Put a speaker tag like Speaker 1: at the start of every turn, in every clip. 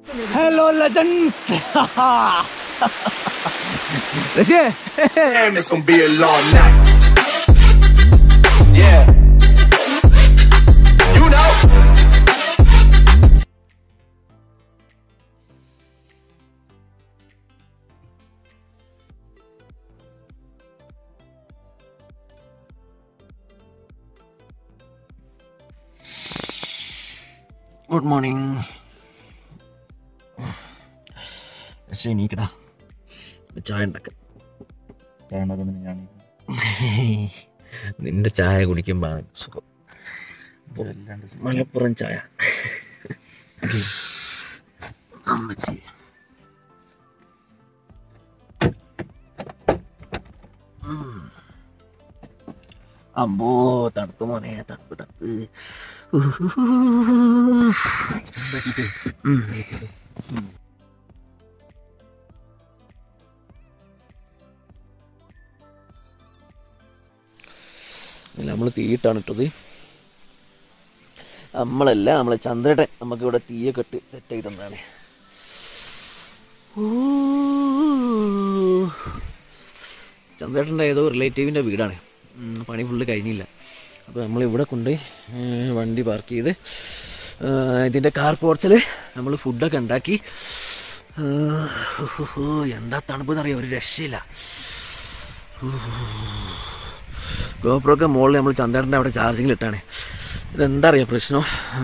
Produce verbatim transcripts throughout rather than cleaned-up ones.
Speaker 1: Hello, legends.
Speaker 2: Damn, it's gonna be a long night. Yeah. You know.
Speaker 1: Good morning. എണീക്കടാ, ചായ ഉണ്ടാക്കാം. നിന്റെ ചായ കുടിക്കുമ്പോൾ സുഖം. മലപ്പുറം ചായ. അമ്മച്ചി അമ്പോ തണുപ്പ് മോനെ, തണുപ്പ് തണുപ്പ്. നമ്മൾ തീയിട്ടാണ് ഇട്ടത്. നമ്മളല്ല, നമ്മളെ ചന്ദ്രേട്ടൻ നമുക്കിവിടെ തീയൊക്കെ ഇട്ട് സെറ്റ് ചെയ്ത് തന്നതാണ്. ചന്ദ്രേട്ടൻ്റെ ഏതോ റിലേറ്റീവിൻ്റെ വീടാണ്, പണി ഫുള്ള് കഴിഞ്ഞില്ല. അപ്പോൾ നമ്മളിവിടെ കൊണ്ട് വണ്ടി പാർക്ക് ചെയ്ത് ഇതിൻ്റെ കാർ പോർച്ചിൽ നമ്മൾ ഫുഡൊക്കെ ഉണ്ടാക്കി. എന്താ തണുപ്പെന്ന് അറിയാം, ഒരു രക്ഷയില്ല. ഗോപ്രോക്കെ മുകളിൽ നമ്മൾ ചന്ദ്രേട്ടൻ്റെ അവിടെ ചാർജിങ്ങിലിട്ടാണ്. ഇതെന്താ അറിയാം പ്രശ്നം?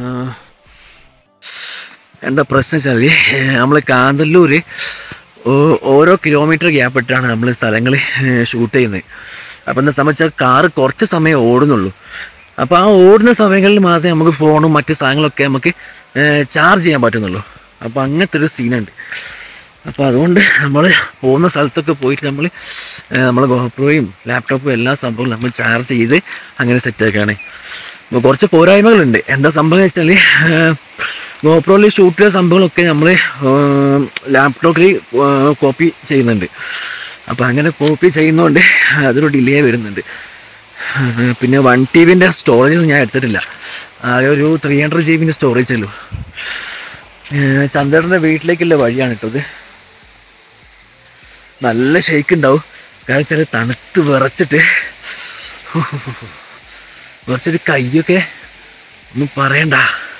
Speaker 1: എന്താ പ്രശ്നം വെച്ചാൽ നമ്മൾ കാന്തല്ലൂർ ഓരോ കിലോമീറ്റർ ഗ്യാപ്പ് ഇട്ടാണ് നമ്മൾ സ്ഥലങ്ങൾ ഷൂട്ട് ചെയ്യുന്നത്. അപ്പോൾ എന്താ സംബന്ധിച്ചാൽ കാറ് കുറച്ച് സമയം ഓടുന്നുള്ളൂ. അപ്പോൾ ആ ഓടുന്ന സമയങ്ങളിൽ മാത്രമേ നമുക്ക് ഫോണും മറ്റ് സാധനങ്ങളൊക്കെ നമുക്ക് ചാർജ് ചെയ്യാൻ പറ്റുന്നുള്ളൂ. അപ്പോൾ അങ്ങനത്തെ ഒരു സീനുണ്ട്. അപ്പോൾ അതുകൊണ്ട് നമ്മൾ പോകുന്ന സ്ഥലത്തൊക്കെ പോയിട്ട് നമ്മൾ നമ്മൾ ഗോപ്രോയും ലാപ്ടോപ്പും എല്ലാ സംഭവങ്ങളും നമ്മൾ ചാർജ് ചെയ്ത് അങ്ങനെ സെറ്റാക്കുകയാണ്. അപ്പോൾ കുറച്ച് പോരായ്മകളുണ്ട്. എന്താ സംഭവം എന്ന് വെച്ചാൽ ഗോപ്രോയിൽ ഷൂട്ട് ചെയ്ത സംഭവങ്ങളൊക്കെ നമ്മൾ ലാപ്ടോപ്പിൽ കോപ്പി ചെയ്യുന്നുണ്ട്. അപ്പോൾ അങ്ങനെ കോപ്പി ചെയ്യുന്നതുകൊണ്ട് അതൊരു ഡിലേ വരുന്നുണ്ട്. പിന്നെ വൺ ടി വിൻ്റെ സ്റ്റോറേജ് ഞാൻ എടുത്തിട്ടില്ല, ആകെ ഒരു ത്രീ ഹൺഡ്രഡ് ജി ബിൻ്റെ സ്റ്റോറേജ് ഉള്ളൂ. ചന്ദ്രൻ്റെ വീട്ടിലേക്കുള്ള വഴിയാണ് ഇട്ടത്. നല്ല ഷെയ്ക്ക് ഉണ്ടാവും, കാരണം വെച്ചാൽ തണുത്ത് വിറച്ചിട്ട് വിറച്ചിട്ട് കയ്യൊക്കെ ഒന്നും പറയണ്ട.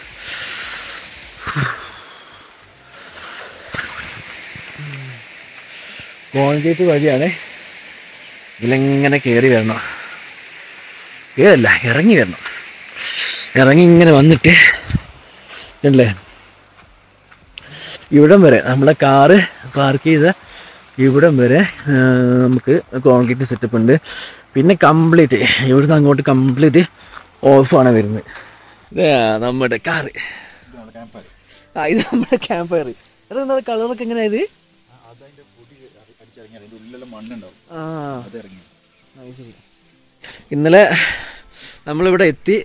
Speaker 1: കോൺക്രീറ്റ് വഴിയാണ്, ഇതിലെങ്ങനെ കയറി വരണം. കയറല്ല, ഇറങ്ങി വരണം. ഇറങ്ങി ഇങ്ങനെ വന്നിട്ട് അല്ലേ ഇവിടം വരെ നമ്മളെ കാറ് പാർക്ക് ചെയ്ത ഇവിടം വരെ നമുക്ക് കോൺക്രീറ്റ് സെറ്റപ്പ് ഉണ്ട്. പിന്നെ കംപ്ലീറ്റ് ഇവിടുന്ന് അങ്ങോട്ട് കംപ്ലീറ്റ് ഓഫാണ് വരുന്നത്. ഇതാ നമ്മുടെ കാറ്. ആ ഇത് നമ്മുടെ ക്യാമ്പ് ഫയർ. എടാ നമ്മുടെ കളറൊക്കെ എങ്ങനെയായത്? ആ ശരി. ഇന്നലെ നമ്മളിവിടെ എത്തി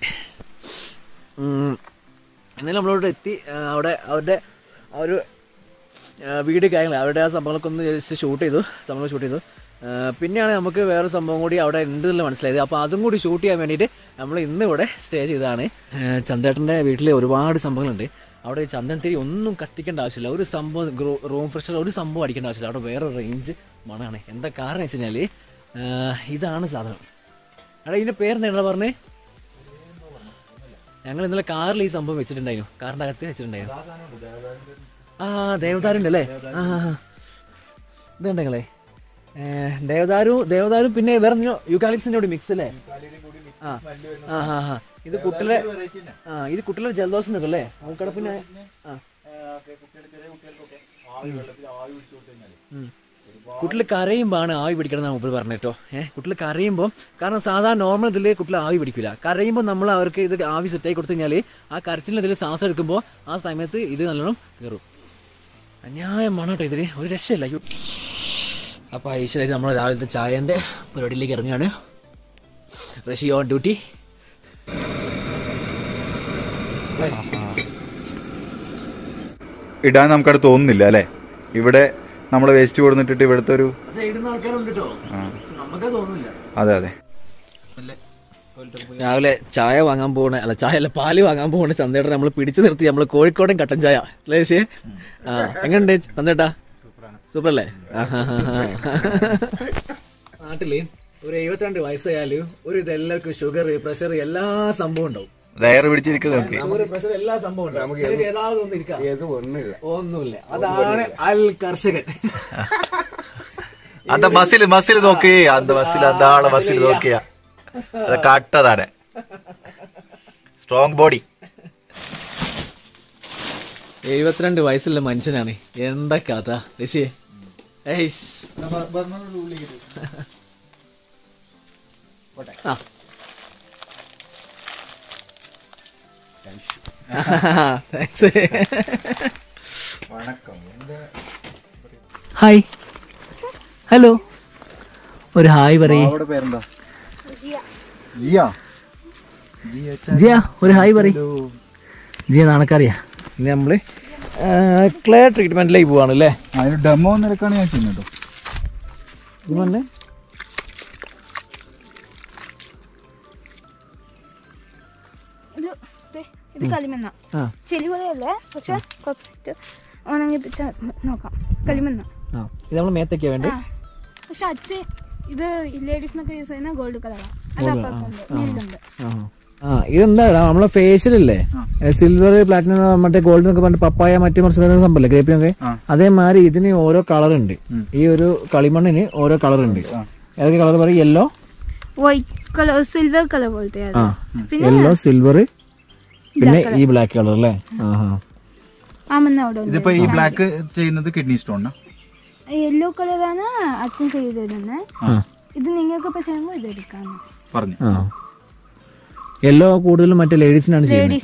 Speaker 1: ഇന്നലെ നമ്മളിവിടെ എത്തി അവിടെ അവരുടെ ആ ഒരു വീട് കാര്യങ്ങൾ അവരുടെ ആ സംഭവങ്ങളൊക്കെ ഒന്ന് ജസ്റ്റ് ഷൂട്ട് ചെയ്തു, സംഭവം ഷൂട്ട് ചെയ്തു. പിന്നെയാണ് നമുക്ക് വേറെ സംഭവം കൂടി അവിടെ ഉണ്ടെന്ന് മനസ്സിലായത്. അപ്പോൾ അതും കൂടി ഷൂട്ട് ചെയ്യാൻ വേണ്ടിയിട്ട് നമ്മൾ ഇന്ന് ഇവിടെ സ്റ്റേ ചെയ്തതാണ്. ചന്ദ്രേട്ടൻ്റെ വീട്ടിൽ ഒരുപാട് സംഭവങ്ങളുണ്ട്. അവിടെ ചന്ദനത്തിരി ഒന്നും കത്തിക്കേണ്ട ആവശ്യമില്ല, ഒരു സംഭവം റൂം ഫ്രഷർ ഒരു സംഭവം അടിക്കേണ്ട ആവശ്യമില്ല. അവിടെ വേറെ റേഞ്ച് മണമാണ്. എന്താ കാരണം വെച്ച് കഴിഞ്ഞാൽ ഇതാണ് സാധനം. അവിടെ ഇതിൻ്റെ പേരെന്താ പറഞ്ഞേ? ഞങ്ങൾ ഇന്നലെ കാറിൽ ഈ സംഭവം വെച്ചിട്ടുണ്ടായിരുന്നു, കാറിൻ്റെ അകത്ത് വെച്ചിട്ടുണ്ടായിരുന്നു. ആ ദേവദാരുണ്ട് അല്ലേ? ആ ഇതുണ്ടെങ്കിലേ ദേവദാരു ദേവദാരു പിന്നെ വേറെ യൂക്കാലിപ്സിന്റെ കൂടി മിക്സ് അല്ലേ? ആ ആ ഹാ ഹാ ഇത് കുട്ടിലെ ആ ഇത് കുട്ടിലെ ജലദോഷം ഉണ്ടല്ലേ നമുക്കടെ. പിന്നെ ആ കുട്ടിൽ കരയുമ്പോഴാണ് ആവി പിടിക്കണം എന്നാണ് മുമ്പ് പറഞ്ഞിട്ടോ. ഏഹ് കുട്ടിൽ കരയുമ്പോൾ, കാരണം സാധാരണ നോർമൽ ഇതിൽ കുട്ടിൽ ആവി പിടിക്കില്ല. കരയുമ്പോൾ നമ്മൾ അവർക്ക് ഇത് ആവി സെറ്റായി കൊടുത്തു കഴിഞ്ഞാൽ ആ കരച്ചിലിന് ഇതിൽ ശ്വാസം എടുക്കുമ്പോൾ ആ സമയത്ത് ഇത് നല്ലോണം കയറും. അന്യായമാണ് കേട്ടോ ഇതിന്, ഒരു രക്ഷയില്ല. അപ്പോൾ ഐശ്വര്യ നമ്മൾ രാവിലത്തെ ചായൻ്റെ പരിപാടിയിലേക്ക് ഇറങ്ങുകയാണ്. Rishi on duty.
Speaker 3: ഇടാൻ നമുക്കത് തോന്നുന്നില്ല അല്ലേ? ഇവിടെ നമ്മള് വേസ്റ്റ് കൊടുത്തിട്ട് ഇവിടുത്തെ ഒരു
Speaker 1: ഇടുന്ന ആൾക്കാരുണ്ട് കേട്ടോ, നമുക്കത് തോന്നുന്നില്ല.
Speaker 3: അതെ അതെ
Speaker 1: രാവിലെ ചായ വാങ്ങാൻ പോകണ അല്ല ചായ അല്ല പാല് വാങ്ങാൻ പോകണ ചന്തേട്ടൻ നമ്മൾ പിടിച്ചു നിർത്തി നമ്മള് കോഴിക്കോടൻ കട്ടൻ ചായ അല്ലേ ശേ? ആ എങ്ങനെയുണ്ട് ചന്തേട്ടാ? സൂപ്പർ അല്ലേ? നാട്ടില് ഒരു എഴുപത്തിരണ്ട് വയസ്സായാല് ഒരു ഇത് എല്ലാവർക്കും ഷുഗർ പ്രഷർ എല്ലാ സംഭവം ഉണ്ടാവും. പ്രഷർ എല്ലാ സംഭവം ഉണ്ടാവും. ഏതാവതും ഒന്നും ഇരിക്കാം ഒന്നുമില്ല. അതാണ് അൽ കർഷകൻ.
Speaker 3: அந்த மசில் மசில் നോക്കി அந்த மசில் அந்த ஆள மசில் നോക്കിയ അത് കട്ടതാണ് സ്ട്രോങ് ബോഡി.
Speaker 1: എഴുപത്തിരണ്ട് വയസ്സുള്ള മനുഷ്യനാണ്. എന്താ കഥ ഋഷി? ഹായ് ഹലോ ഒരു ഹായ് പറയ്. ജിയ ഒരു ഹായ് പറയ്. ജിയ നാണക്കറിയാ. ഇനി നമ്മള് ക്ലേ ട്രീറ്റ്മെന്റിലേക്ക് പോവാണ് അല്ലേ?
Speaker 3: അതിന് ഡെമോ നിരക്കാണ് ഞാൻ ചെയ്യുന്നത്.
Speaker 1: ഇത് പറഞ്ഞേ
Speaker 2: ഇത് കളിമണ്ണ ശരി പോലെയല്ലേ, പക്ഷെ ഉണങ്ങിപ്പിച്ച നോക്കാം. കളിമണ്ണ
Speaker 1: ഇത് നമ്മൾ മേത്തൊക്കെയാ വേണ്ടേ?
Speaker 2: പക്ഷെ അച്ഛൻ ഇത് ലേഡീസിനൊക്കെ യൂസ് ചെയ്യുന്ന ഗോൾഡ് കളറാണ്. അത് അപ്പുറത്തുണ്ട്, മേലുണ്ട്.
Speaker 1: ആ ഇതെന്താ നമ്മളെ ഫേഷ്യലല്ലേ സിൽവർ പ്ലാറ്റിനം മറ്റേ ഗോൾഡ് എന്നൊക്കെ പറഞ്ഞിട്ട് പപ്പായ മറ്റു മറിച്ച് സംഭവല്ലേ ഗ്രേപ്പിനൊക്കെ, അതേമാതിരി ഇതിന് ഓരോ കളർ ഉണ്ട്. ഈ ഒരു കളിമണ്ണിന് ഓരോ കളർ ഉണ്ട്. ഏതൊക്കെ കളർ പറയും? Yellow,
Speaker 2: white colour, silver colour പോലത്തെ.
Speaker 1: യെല്ലോ, സിൽവർ, പിന്നെ ഈ ബ്ലാക്ക് കളർ അല്ലേ?
Speaker 3: ഇതിപ്പോ ഈ ബ്ലാക്ക് ചെയ്യുന്നത് കിഡ്നി സ്റ്റോൺ.
Speaker 2: യെല്ലോ കളറാണ് അച്ഛൻ ചെയ്തിരുന്നത്. ഇത് നിങ്ങൾക്ക് ഇപ്പൊ ചെയ്യുമ്പോൾ ഇത് എടുക്കാം പറഞ്ഞു.
Speaker 1: യെല്ലോ കൂടുതലും മറ്റേ ലേഡീസിനാണ് ചെയ്യുന്നത്.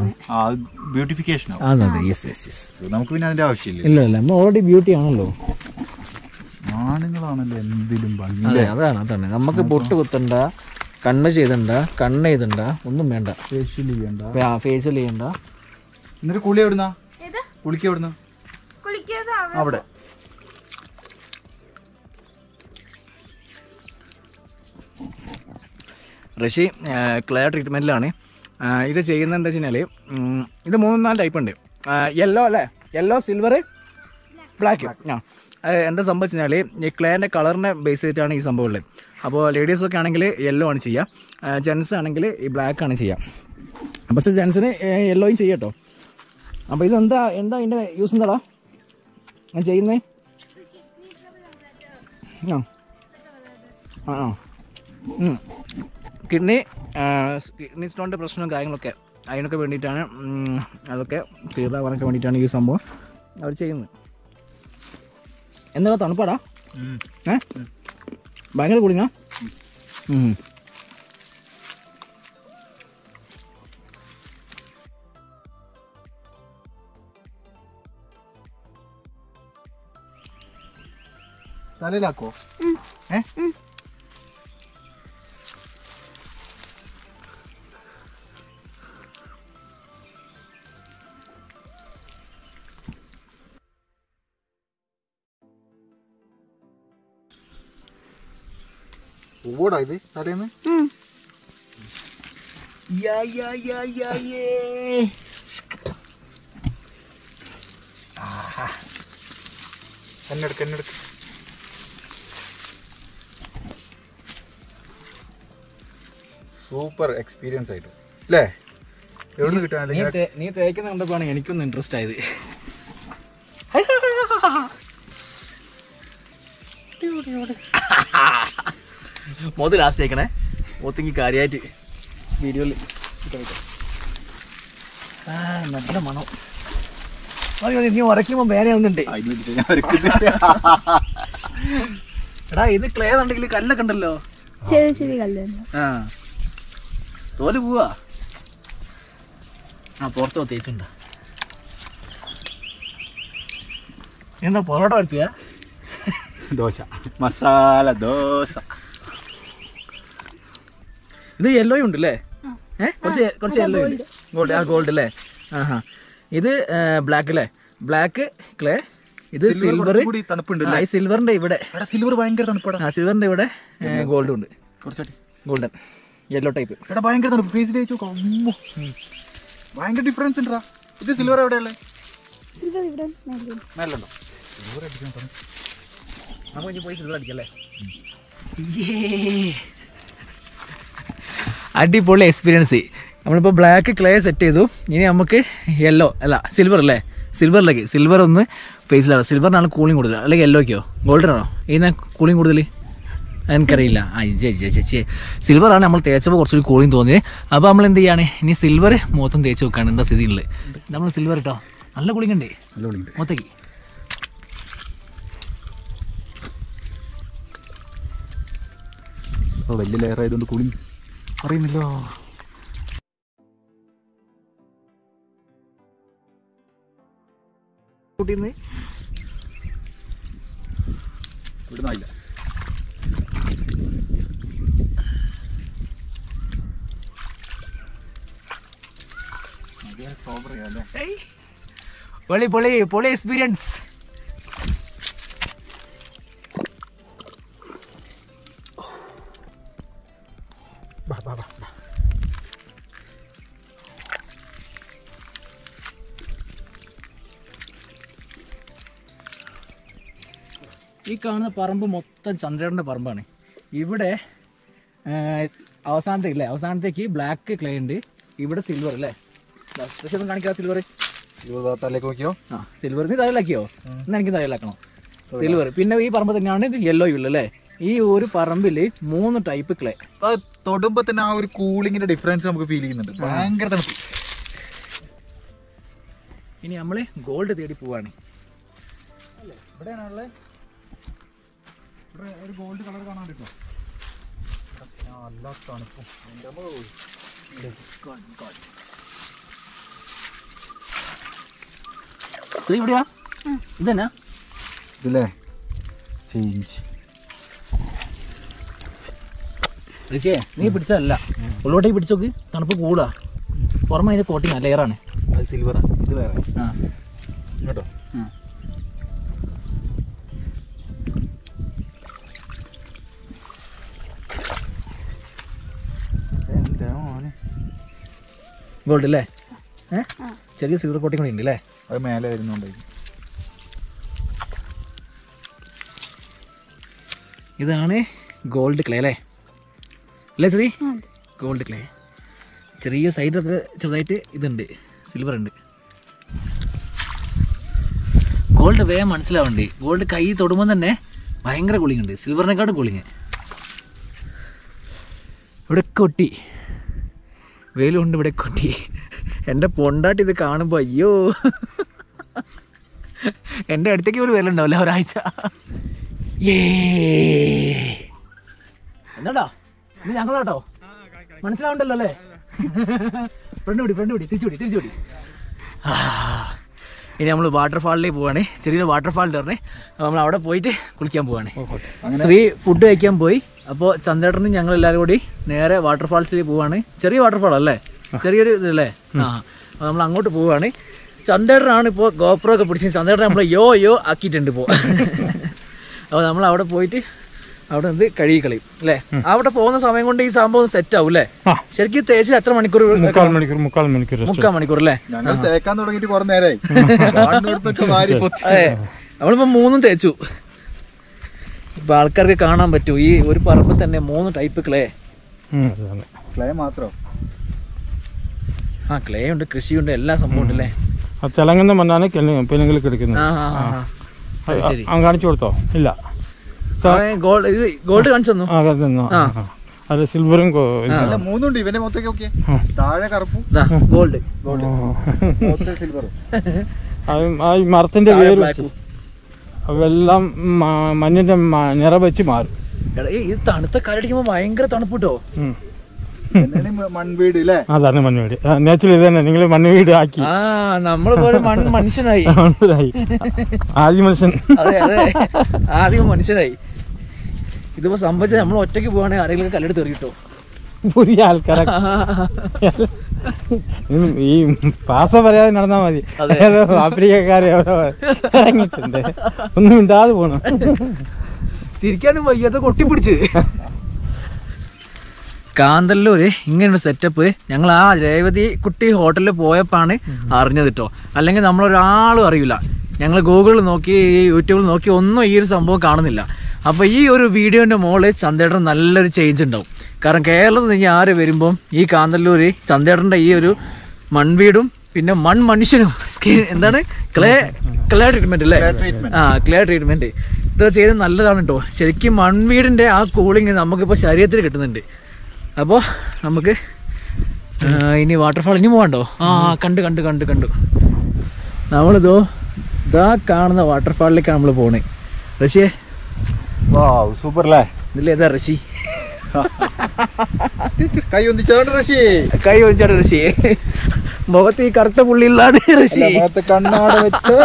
Speaker 3: നമുക്ക് പിന്നെ അതിന്റെ ആവശ്യമില്ല.
Speaker 1: ഇല്ല ഇല്ല നമ്മൾ ഓൾറെഡി ബ്യൂട്ടി ആണല്ലോ.
Speaker 3: ആണുങ്ങളാണല്ലോ എന്തിലും ഭംഗി.
Speaker 1: അതാണ് അതാണ് നമുക്ക് പൊട്ട് കുത്തണ്ട, കണ്ണ് ചെയ്തണ്ട, കണ്ണ് ചെയ്തണ്ട, ഒന്നും വേണ്ട.
Speaker 3: ഫേഷ്യൽ ചെയ്യണ്ട.
Speaker 1: ഫേഷ്യൽ ചെയ്യണ്ട.
Speaker 3: എന്നിട്ട് കുളി എവിടുന്നാ? കുളിക്ക് എവിടുന്ന? അവിടെ.
Speaker 1: ഋഷി ക്ലേ ട്രീറ്റ്മെന്റിലാണ് ഇത് ചെയ്യുന്നത്. എന്താ വെച്ച് കഴിഞ്ഞാൽ ഇത് മൂന്ന് നാല് ടൈപ്പ് ഉണ്ട്. യെല്ലോ അല്ലേ? Yellow, silver, black. ആ എന്താ സംഭവിച്ചു കഴിഞ്ഞാൽ ഈ ക്ലേൻ്റെ കളറിനെ ബേസ് ചെയ്തിട്ടാണ് ഈ സംഭവം ഉള്ളത്. അപ്പോൾ ലേഡീസൊക്കെ ആണെങ്കിൽ യെല്ലോ ആണ് ചെയ്യുക, ജെൻസ് ആണെങ്കിൽ ഈ ബ്ലാക്ക് ആണ് ചെയ്യുക. പക്ഷേ ജെൻസിന് യെല്ലോയും ചെയ്യാം കേട്ടോ. അപ്പോൾ ഇതെന്താ എന്താ ഇതിൻ്റെ യൂസ് എന്താടാ ഞാൻ ചെയ്യുന്നത്? ആ ആ കിഡ്നി കിഡ്നി സ്റ്റോണിൻ്റെ പ്രശ്നവും കാര്യങ്ങളൊക്കെ അതിനൊക്കെ വേണ്ടിയിട്ടാണ്, അതൊക്കെ തീർന്നാവാനൊക്കെ വേണ്ടിയിട്ടാണ് ഈ സംഭവം അവർ ചെയ്യുന്നത്. എന്താ തണുപ്പാടാ? ഏ ഭയങ്കര കൂടിങ്ങ.
Speaker 3: തലയിലാക്കോ? ഏ പൂവോടാ ഇത് തലേന്ന്? എന്നെടുക്ക് എന്നെടുക്ക്. സൂപ്പർ എക്സ്പീരിയൻസ് ആയിട്ട് അല്ലേ? എവിടെ കിട്ടാൻ?
Speaker 1: നീ തേക്കുന്ന കണ്ടപ്പോഴാണ് എനിക്കൊന്ന് ഇൻട്രസ്റ്റ് ആയത്. Moth last ആയിക്കണേ. മോത്തിങ്ങി കാര്യമായിട്ട് വീഡിയോയിൽ നല്ല മണം. നീ ഉറക്കുമ്പോൾ വേനയാവുന്നുണ്ട്. എടാ ഇത് ക്ലേ ഉണ്ടെങ്കിൽ കല്ലൊക്കെ ഉണ്ടല്ലോ.
Speaker 2: ശരി ശരി കല്ലുണ്ട്.
Speaker 1: ആ തോല് പോവാ. ആ പുറത്തോ തേച്ചുണ്ടാ. എന്താ പൊറോട്ട വരുത്തിയ?
Speaker 3: ദോശ, മസാല ദോശ.
Speaker 1: ഇത് യെല്ലോ ഉണ്ട് അല്ലേ? ഏഹ് കുറച്ച് കുറച്ച് യെല്ലോ ഉണ്ട്. ഗോൾഡ്. ആ ഗോൾഡ് അല്ലേ? ആഹാ. ഇത് ബ്ലാക്ക് അല്ലേ? Black clay. ഇത് സിൽവർ. ഈ സിൽവറിന്റെ ഇവിടെ
Speaker 3: സിൽവർ ഭയങ്കര തണുപ്പാണ്.
Speaker 1: ആ സിൽവറിന്റെ ഇവിടെ ഗോൾഡും ഉണ്ട്. ഗോൾഡൻ. Yellow type.
Speaker 3: എടാ ഭയങ്കര തണുപ്പ്. ഫേസിൽ വെച്ചു നോക്കാം. ഭയങ്കര ഡിഫറൻസ് ഉണ്ടാ. ഇത് സിൽവർ എവിടെയുള്ളത്?
Speaker 2: സിൽവർ ഇവിടെ
Speaker 3: മേലുണ്ടോ?
Speaker 1: നമുക്ക് ഇനി പോയി സിൽവർ അടിക്കല്ലേ? അടിപൊളി എക്സ്പീരിയൻസ്. നമ്മളിപ്പോൾ ബ്ലാക്ക് ക്ലേ സെറ്റ് ചെയ്തു. ഇനി നമുക്ക് യെല്ലോ അല്ല സിൽവർ അല്ലേ, സിൽവറിലേക്ക് സിൽവർ ഒന്ന് ഫേസിലാണ്. സിൽവറിനാണ് കൂളിംഗ് കൂടുതൽ, അല്ലെങ്കിൽ യെല്ലോയ്ക്കോ ഗോൾഡനാണോ ഇതിനാ കൂളിംഗ് കൂടുതൽ? എനിക്കറിയില്ല. ആ ജെ ജെ ചേച്ചി സിൽവറാണ് നമ്മൾ തേച്ചപ്പോൾ കുറച്ചുകൂടി കൂളിംഗ് തോന്നിയത്. അപ്പോൾ നമ്മൾ എന്ത് ചെയ്യാണ്, ഇനി സിൽവർ മൊത്തം തേച്ച് വെക്കാണ് എന്താ സ്ഥിതിയുള്ളത്. നമ്മൾ സിൽവർ ഇട്ടോ നല്ല കൂളിംഗ് ഉണ്ട് മൊത്തക്ക്.
Speaker 3: വലിയ ലെയർ ആയതുകൊണ്ട് കൂളിംഗ്
Speaker 1: അറിയുന്നില്ലോ. കൂട്ടിന്ന്
Speaker 3: ഇവിടുന്നായില്ല.
Speaker 1: പൊളി പൊളി പൊളി എക്സ്പീരിയൻസ്. ഈ കാണുന്ന പറമ്പ് മൊത്തം ചന്ദ്രേട്ടൻ്റെ പറമ്പാണ്. ഇവിടെ അവസാനത്തേക്ക് അല്ലേ, അവസാനത്തേക്ക് ബ്ലാക്ക് ക്ലേ ഉണ്ട്, ഇവിടെ സിൽവർ അല്ലേ. പക്ഷെ ഒന്നും കാണിക്കാ സിൽവർ.
Speaker 3: സിൽവർ തലയിലേക്ക് നോക്കിയോ?
Speaker 1: ആ സിൽവർ നീ തലയിലാക്കിയോ? എന്നാൽ എനിക്ക് തലയിലാക്കണം സിൽവർ. പിന്നെ ഈ പറമ്പ് തന്നെയാണ് യെല്ലോ ഉള്ളു അല്ലേ. ഈ ഒരു പറമ്പിൽ മൂന്ന് ടൈപ്പ് ക്ലേ.
Speaker 3: അത് തൊടുമ്പോ തന്നെ ആ ഒരു കൂളിങ്ങിന്റെ ഡിഫറൻസ് നമുക്ക് ഫീൽ ചെയ്യുന്നുണ്ട്. ഭയങ്കര തണുപ്പ്.
Speaker 1: ഇനി നമ്മൾ ഗോൾഡ് തേടി പോവാണ്. ഇവിടെയാണുള്ളത്.
Speaker 3: ഇവിടെ ഒരു ഗോൾഡ് കളർ കാണാൻ കിട്ടും. നല്ല തണുപ്പും.
Speaker 1: ഇവിടെയാ ഇതന്നെ
Speaker 3: ഇതല്ലേ ചേഞ്ച്.
Speaker 1: ഋഷിയെ നീ പിടിച്ചതല്ല, ഉള്ളോട്ടേക്ക് പിടിച്ചോക്ക്. തണുപ്പ് കൂടാ. പുറമെ അതിൻ്റെ കോട്ടിങ് ലെയറാണ്.
Speaker 3: അത് സിൽവറാണ്. ഇത് വേറെ.
Speaker 1: ആ
Speaker 3: കേട്ടോ
Speaker 1: ഗോൾഡ് അല്ലേ. ഏഹ് ചെറിയ സിൽവർ കോട്ടിങ് കൂടി ഉണ്ട് അല്ലേ.
Speaker 3: അത് മേലെ വരുന്നുണ്ട്.
Speaker 1: ഇതാണ് ഗോൾഡ് ക്ലേ അല്ലേ അല്ലേ ശ്രീ? Gold clay. ചെറിയ സൈഡൊക്കെ ചെറുതായിട്ട് ഇതുണ്ട്, സിൽവർ ഉണ്ട്. ഗോൾഡ് വേഗം മനസ്സിലാവുന്നുണ്ട്. ഗോൾഡ് കൈ തൊടുമ്പോൾ തന്നെ ഭയങ്കര കൂളിംഗ് ഉണ്ട്, സിൽവറിനെക്കാട്ടും കൂളിങ്. ഇവിടെ കൊട്ടി വെയിലുണ്ട്, ഇവിടെ കൊട്ടി. എൻ്റെ പൊണ്ടാട്ടി ഇത് കാണുമ്പോൾ അയ്യോ, എൻ്റെ അടുത്തേക്ക് ഒരു വിലണ്ടാവില്ല ഒരാഴ്ച. ഏ എന്നാടാ ഇത് ഞങ്ങളാട്ടോ, മനസ്സിലാവണ്ടല്ലോ അല്ലേ? ഫ്രണ്ട് പിടി ഫ്രണ്ട് പിടി തിരിച്ചു പിടി തിരിച്ചു പിടി. ഇനി നമ്മൾ വാട്ടർഫാളിലേക്ക് പോവാണ്. ചെറിയൊരു വാട്ടർഫാളിൽ പറഞ്ഞേ. അപ്പോൾ നമ്മൾ അവിടെ പോയിട്ട് കുളിക്കാൻ പോവാണ്. ശ്രീ ഫുഡ് കഴിക്കാൻ പോയി. അപ്പോൾ ചന്ദ്രേട്ടനും ഞങ്ങൾ എല്ലാവരും കൂടി നേരെ വാട്ടർഫാൾസിലേക്ക് പോവാണ്. ചെറിയ വാട്ടർഫാൾ അല്ലേ, ചെറിയൊരു ഇതല്ലേ. ആ അപ്പോൾ നമ്മൾ അങ്ങോട്ട് പോവുകയാണ്. ചന്ദ്രേട്ടനാണ് ഇപ്പോൾ ഗോപ്രോ ഒക്കെ പിടിച്ച് ചന്ദ്രേട്ടൻ നമ്മൾ യോ യോ ആക്കിയിട്ടുണ്ട് ഇപ്പോൾ. അപ്പോൾ നമ്മൾ അവിടെ പോയിട്ട് അവിടെ നിന്ന് കഴുകി കളയും അല്ലേ. അവിടെ പോകുന്ന സമയം കൊണ്ട് ഈ സംഭവം സെറ്റ് ആവും അല്ലേ. ശരിക്കും തേച്ച് എത്ര മണിക്കൂർ?
Speaker 4: മുക്കാൽ മണിക്കൂർ മുക്കാൽ മണിക്കൂർ
Speaker 1: മുക്കാൽ മണിക്കൂർ അല്ലേ.
Speaker 3: ഞങ്ങൾ തേക്കാൻ തുടങ്ങിയിട്ട് കുറെ നേരമായി.
Speaker 1: അതെ നമ്മളിപ്പോൾ മൂന്നും തേച്ചു. ഇപ്പൊ ആൾക്കാർക്ക് കാണാൻ പറ്റൂ ഈ ഒരു പറമ്പിൽ തന്നെ മൂന്ന് ടൈപ്പ് ക്ലേ.
Speaker 3: ക്ലേ മാത്രം?
Speaker 1: ആ ക്ലേ ഉണ്ട്, കൃഷിയുണ്ട്, എല്ലാ സംഭവം ഉണ്ടല്ലേ.
Speaker 4: തിളങ്ങുന്ന മണ്ണാണ് പെണ്ണുങ്ങൾ കിടക്കുന്നത്. കാണിച്ചു കൊടുത്തോ? ഇല്ല,
Speaker 1: ഗോൾഡ് ഇത് ഗോൾഡ് കാണിച്ചു തന്നു.
Speaker 4: അത് സിൽവറും
Speaker 3: മൂന്നുണ്ട്. ഇവന്റെ മൊത്തം ഓക്കെ. താഴെ കറുപ്പും
Speaker 1: ഗോൾഡ്
Speaker 3: ഗോൾഡ് സിൽവറും.
Speaker 4: ആ മരത്തിന്റെ വേര് വെള്ളം മഞ്ഞിന്റെ നിറം വെച്ച് മാറും.
Speaker 1: ഇത് തണുത്ത കാലടിക്കുമ്പോ ഭയങ്കര തണുപ്പ് കിട്ടോ.
Speaker 3: മൺവീട് അല്ലേ?
Speaker 4: അതാണ് മൺവീട്. നേച്ചർ ഇത് തന്നെ. നിങ്ങൾ മൺവീട് ആക്കി.
Speaker 1: ആ നമ്മള് പോലെ മൺ മനുഷ്യനായി.
Speaker 4: ആദ്യ മനുഷ്യൻ.
Speaker 1: അതെ അതെ ആദ്യം മനുഷ്യനായി. ഇതിപ്പോ സംഭവിച്ചത് നമ്മൾ ഒറ്റയ്ക്ക് പോവാണെങ്കിൽ ആരെങ്കിലും കല്ലെടുത്ത് എറിയിട്ടോ.
Speaker 4: പുതിയ ആൾക്കാരെ ഈ പാസ പറയാതെ നടന്നാ മതി. ആഫ്രിക്കക്കാരെ ഇറങ്ങിയിട്ടുണ്ട്. ഒന്നും മിണ്ടാതെ പോണം.
Speaker 1: ചിരിക്കാനും വയ്യാത്ത കൊട്ടിപ്പിടിച്ച്. കാന്തല്ലൂര് ഇങ്ങനൊരു സെറ്റപ്പ് ഞങ്ങൾ ആ രേവതി കുട്ടി ഹോട്ടലിൽ പോയപ്പോഴാണ് അറിഞ്ഞത് കേട്ടോ. അല്ലെങ്കിൽ നമ്മളൊരാളും അറിയില്ല. ഞങ്ങൾ ഗൂഗിളിൽ നോക്കി യൂട്യൂബിൽ നോക്കി ഒന്നും ഈ ഒരു സംഭവം കാണുന്നില്ല. അപ്പോൾ ഈ ഒരു വീഡിയോൻ്റെ മുകളിൽ ചന്തേട്ടൻ നല്ലൊരു ചേഞ്ച് ഉണ്ടാവും. കാരണം കേരളത്തിൽ നിന്ന് ആര് വരുമ്പം ഈ കാന്തല്ലൂര് ചന്തേട്ടൻ്റെ ഈ ഒരു മൺവീടും പിന്നെ മൺ മനുഷ്യനും സ്കിൻ എന്താണ് ക്ലേ ക്ലേ ട്രീറ്റ്മെൻറ്റ് അല്ലേ? ആ ക്ലേ ട്രീറ്റ്മെൻറ്റ് ഇത് ചെയ്ത് നല്ലതാണ് കേട്ടോ. ശരിക്കും മൺവീടിൻ്റെ ആ കൂളിങ് നമുക്കിപ്പോൾ ശരീരത്തിൽ കിട്ടുന്നുണ്ട്. അപ്പോൾ നമുക്ക് ഇനി വാട്ടർഫാൾ ഇനി പോകണ്ടോ? ആ കണ്ട് കണ്ട് കണ്ട് കണ്ടു നമ്മളിതോ ഇതാ കാണുന്ന വാട്ടർഫാളിലേക്കാണ് നമ്മൾ പോണേ. റഷിയെ
Speaker 3: സൂപ്പർ അല്ലേ?
Speaker 1: ഇതിലേതാ റഷി?
Speaker 3: കൈ ഒന്നിച്ചാണ് ഋഷി.
Speaker 1: കൈ ഒന്നിച്ചാണ് ഋഷി. മുഖത്ത് ഈ കറുത്ത പുള്ളിയിലാണ് ഋഷി.
Speaker 3: കണ്ണാട വെച്ച്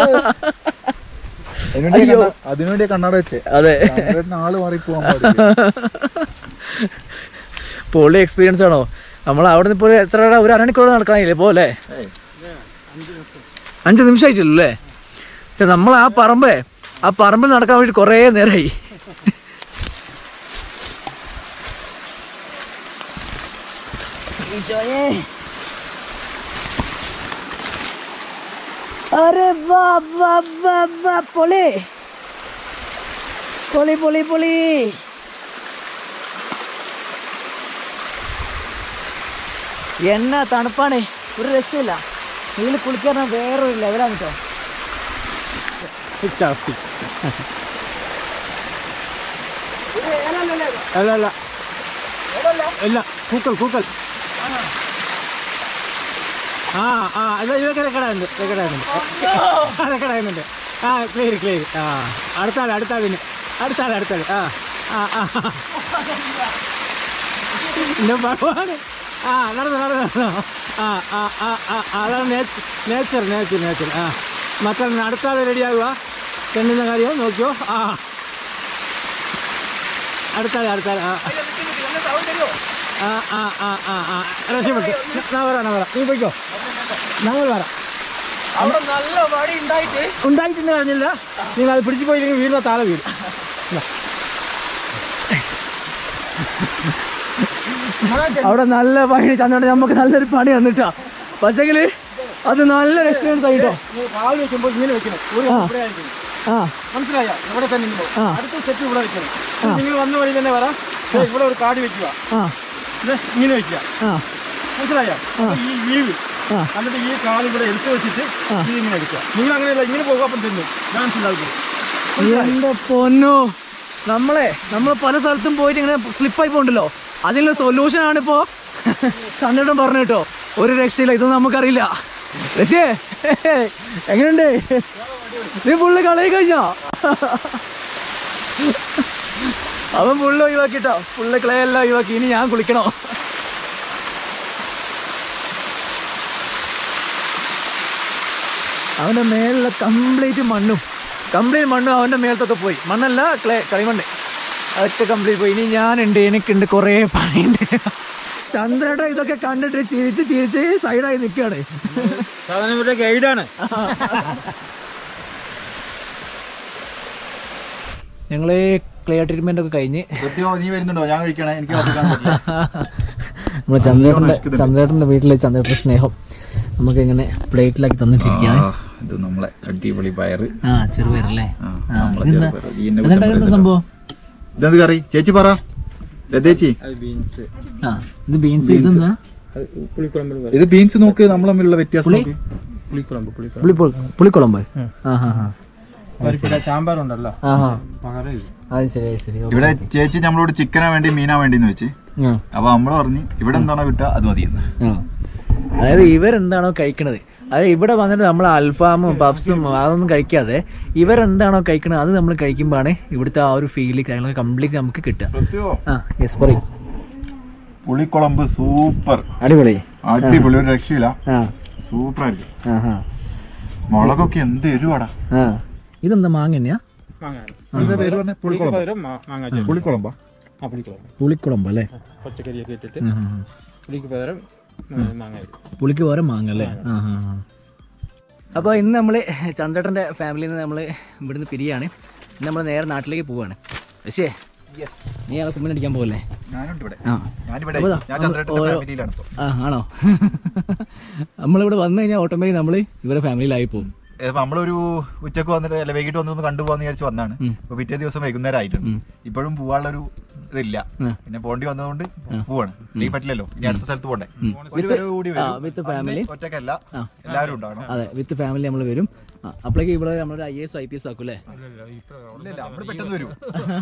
Speaker 3: അതിനുവേണ്ടിയാ കണ്ണാട വെച്ച്.
Speaker 1: അതെ,
Speaker 3: ആള് മാറിപ്പോവാൻ
Speaker 1: പൊള്ളി എക്സ്പീരിയൻസ് ആണോ? നമ്മൾ അവിടെ നിന്ന് ഇപ്പോൾ എത്ര ഒരു അരണിക്കൂടെ നടക്കണില്ലേ പോലെ? അഞ്ച് നിമിഷം ആയിട്ടില്ലല്ലോ അല്ലേ? നമ്മൾ ആ പറമ്പേ ആ പറമ്പിൽ നടക്കാൻ വേണ്ടി കുറേ നേരമായി.
Speaker 2: अरे वाह वाह वाह वाह പൊളി പൊളി പൊളി പൊളി
Speaker 1: എന്നാ തണുപ്പാണ്, ഒരു രസമില്ല. ഇതിൽ കുളിക്കാൻ വേറൊരു ലെവലാണ് കേട്ടോ.
Speaker 4: അല്ല അല്ല ഇല്ല കൂക്കൽ കൂക്കൽ ആ ആ അല്ല ഇതൊക്കെ റെക്കടാകുന്നുണ്ട് റെക്കടാകുന്നുണ്ട് റെക്കടാകുന്നുണ്ട്. ആ ക്ലിയർ ക്ലിയർ. ആ അടുത്താൾ അടുത്താൾ പിന്നെ അടുത്താൾ അടുത്താൾ. ആ ആ ആ എൻ്റെ ഭഗവാന്. ആ നടന്നു നടന്നു നടന്നു. ആ ആ ആ ആ അതാണ് നേച്ചർ നേച്ചർ നേച്ചർ നേച്ചർ. ആ മറ്റൊന്ന് അടുത്താൾ റെഡിയാകുക. തെണ്ണുന്ന കാര്യം നോക്കിയോ. ആ അടുത്താൾ അടുത്താൾ. ആ ആ ആ ആ ആ ആ രക്ഷപ്പെട്ടു. ഞാൻ വരാം ഞാൻ വരാം. നീ പോയിക്കോ, ഞങ്ങൾ വരാം. ഉണ്ടായിട്ടെന്ന് പറഞ്ഞില്ല. നിങ്ങൾ അത് പിടിച്ചു പോയില്ലെങ്കിൽ വീടിൻ്റെ താഴെ വീട്.
Speaker 1: അവിടെ നല്ല പണി തന്നിട്ട് നമുക്ക് നല്ലൊരു പണി തന്നിട്ടാ. പക്ഷെങ്കിൽ അത് നല്ലൊരു എക്സ്പീരിയൻസ് ആയിട്ടോ.
Speaker 4: കാല് വെക്കുമ്പോൾ ഇങ്ങനെ വെക്കണം. ഒരു ഇവിടെ ആയിരിക്കണം.
Speaker 1: ആ
Speaker 4: മനസ്സിലായോ? ഇവിടെ തന്നെ അടുത്ത സെറ്റ് ഇവിടെ വെക്കണം. നിങ്ങൾ വന്ന വഴി തന്നെ വരാം. ഇവിടെ ഒരു കാടി വെക്കുക.
Speaker 1: ആ
Speaker 4: ഇങ്ങനെ വെക്കുക.
Speaker 1: ആ
Speaker 4: മനസ്സിലായോ? ഈ വീവ് എന്നിട്ട് ഈ കാല് ഇവിടെ എടുത്ത് വെച്ചിട്ട് ഈ ഇങ്ങനെ എടുക്കുക. നിങ്ങൾ അങ്ങനെയല്ല, ഇങ്ങനെ പോകുക. അപ്പം തിന്നു ഡാൻസ് ഉണ്ടാകും.
Speaker 1: എന്റെ പൊന്നോ, നമ്മളെ നമ്മൾ പല സ്ഥലത്തും പോയിട്ട് ഇങ്ങനെ സ്ലിപ്പായി പോകണ്ടല്ലോ. അതിനുള്ള സൊല്യൂഷൻ ആണിപ്പോ കണ്ടിട്ടും പറഞ്ഞു കേട്ടോ. ഒരു രക്ഷയില്ല, ഇതൊന്നും നമുക്കറിയില്ല. രക്ഷേ എങ്ങനെയുണ്ട്? നീ പുള്ളി കളയി കഴിഞ്ഞോ? അവൻ പുള്ളി ഒഴിവാക്കിട്ടോ. പുള്ളി ക്ലേ എല്ലാം ഒഴിവാക്കി. ഇനി ഞാൻ കുളിക്കണോ? അവൻ്റെ മേലുള്ള കംപ്ലീറ്റ് മണ്ണും കംപ്ലീറ്റ് മണ്ണും അവൻ്റെ മേലത്തൊക്കെ പോയി. മണ്ണല്ല, ക്ലേ കളിമണ്ണ് അതൊക്കെ കംപ്ലീറ്റ് പോയി. ഇനി ഞാനുണ്ട്, എനിക്കുണ്ട് കുറേ പണിയുണ്ട്. ചന്ദ്രേട്ട ഇതൊക്കെ കണ്ടിട്ട് ചിരിച്ച് ചിരിച്ച് സൈഡായി നിൽക്കുകയാണ്.
Speaker 4: സാധാരണ ഗൈഡാണ്.
Speaker 1: ഞങ്ങള് ക്ലേ ട്രീറ്റ്മെന്റ് ഒക്കെ കഴിഞ്ഞ്
Speaker 3: നീ വരുന്നുണ്ടോ? ഞാൻ കഴിക്കണേ. എനിക്ക്
Speaker 1: നമ്മള് ചന്ദ്രേട്ടന്റെ ചന്ദ്രേട്ടന്റെ വീട്ടിലെ ചന്ദ്രേട്ട സ്നേഹം നമുക്ക് ഇങ്ങനെ പ്ലേറ്റിലാക്കി തന്നിട്ടിരിക്കുകയാണ്.
Speaker 3: ഇത് നമ്മളെ അടിപൊളി പയറ്.
Speaker 1: ആ ചെറുപയറല്ലേ? സംഭവം
Speaker 3: ഇതെന്ത് കറി? ചേച്ചി പറ. ചേച്ചി
Speaker 1: ആ ഇത് ബീൻസ്. ഇതെന്താ?
Speaker 3: ഇത് ബീൻസ്. നോക്ക് നമ്മൾ തമ്മിലുള്ള വ്യത്യാസം.
Speaker 1: പുളിക്കുളമ്പ്.
Speaker 4: ചാമ്പാറുണ്ടല്ലോ.
Speaker 1: അത് ശരി ശരി.
Speaker 3: ഇവിടെ ചേച്ചി നമ്മളോട് ചിക്കനാ വേണ്ടി മീനാ വേണ്ടിന്ന് വെച്ച്. അപ്പൊ നമ്മള് പറഞ്ഞു ഇവിടെ എന്താണോ കിട്ടുക അത് മതിയെന്ന്.
Speaker 1: അതായത് ഇവരെന്താണോ കഴിക്കണത്, അതായത് ഇവിടെ വന്നിട്ട് നമ്മൾ അൽഫാമും പഫ്സും അതൊന്നും കഴിക്കാതെ ഇവരെന്താണോ കഴിക്കണത് അത് നമ്മൾ കഴിക്കുമ്പോഴാണ് ഇവിടുത്തെ ആ ഒരു ഫീല് കാര്യങ്ങൾ കംപ്ലീറ്റ് നമുക്ക് കിട്ടുക. ആ യെസ് പറയും.
Speaker 3: പുളിക്കുളമ്പ് സൂപ്പർ,
Speaker 1: അടിപൊളി
Speaker 3: അടിപൊളി, ഒരു രക്ഷയില്ല. സൂപ്പർ ആയിരിക്കും. മുളകൊക്കെ എന്ത് എരുവാടാ.
Speaker 1: ഇതെന്താ മാങ്ങ തന്നെയാ? പുളിക്കുളമ്പ് അല്ലേ?
Speaker 4: പച്ചക്കറിയൊക്കെ ഇട്ടിട്ട് പുളിക്ക് പകരം
Speaker 1: പുളിക്ക് പകരം മാങ്ങ അല്ലേ? ആ ഹാ ഹാ. അപ്പോൾ ഇന്ന് നമ്മൾ ചന്ദ്രേട്ടൻ്റെ ഫാമിലിയിൽ നിന്ന് നമ്മൾ ഇവിടുന്ന് പിരിയാണ്. ഇന്ന് നമ്മൾ നേരെ നാട്ടിലേക്ക് പോവുകയാണ്. പക്ഷേ നീ ആളെ കുമ്മനടിക്കാൻ പോകല്ലേ?
Speaker 3: ഞാനുണ്ട് ഇവിടെ.
Speaker 1: ആ
Speaker 3: ഞാനിവിടെ ഞാൻ ചന്ദ്രേട്ടൻ്റെ ഫാമിലിയിലാണ് ഇപ്പോൾ.
Speaker 1: ആ ആണോ? നമ്മളിവിടെ വന്നു കഴിഞ്ഞാൽ ഓട്ടോമാറ്റിക് നമ്മൾ ഇവരെ ഫാമിലിയിലായി പോകും.
Speaker 3: നമ്മളൊരു ഉച്ചക്ക് വന്നിട്ട് അല്ല വൈകിട്ട് വന്നൊന്ന് കണ്ടുപോകാന്ന് വിചാരിച്ച് വന്നാണ്. ഇപ്പൊ പിറ്റേ ദിവസം വൈകുന്നേരം ആയിട്ടുണ്ട്. ഇപ്പോഴും പോവാനുള്ളൊരു ഇതില്ല. പിന്നെ പോണ്ടി വന്നതുകൊണ്ട് പോവാണ്. അല്ലെങ്കിൽ പറ്റില്ലല്ലോ, ഇനി അടുത്ത സ്ഥലത്ത് പോകണ്ടേ. ഒരു വരവ് കൂടി വരും
Speaker 1: വിത്ത് ഫാമിലി,
Speaker 3: ഒറ്റക്കല്ല, എല്ലാവരും ഉണ്ടാവണം.
Speaker 1: അതെ വിത്ത് ഫാമിലി നമ്മൾ വരും. അപ്പോഴേക്ക് ഇവിടെ നമ്മളൊരു I S I P S ആക്കും അല്ലേ?
Speaker 3: പെട്ടെന്ന് വരും.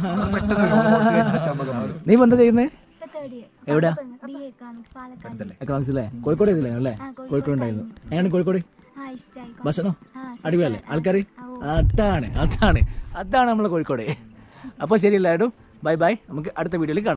Speaker 1: നീ ഇപ്പൊ എന്താ ചെയ്യുന്നേ? എവിടെയാ? എക്കണോമിക്സ് അല്ലേ? കോഴിക്കോട് ഇതില്ലേ അല്ലേ? കോഴിക്കോട് ഉണ്ടായിരുന്നു. എങ്ങനെ കോഴിക്കോട് ഭക്ഷണം അടിപൊളിയല്ലേ? ആൾക്കാർ അതാണ് അതാണ് അതാണ് നമ്മളെ കോഴിക്കോട്. അപ്പോൾ ശരി എല്ലാവരും ബൈ ബൈ. നമുക്ക് അടുത്ത വീഡിയോയിൽ കാണാം.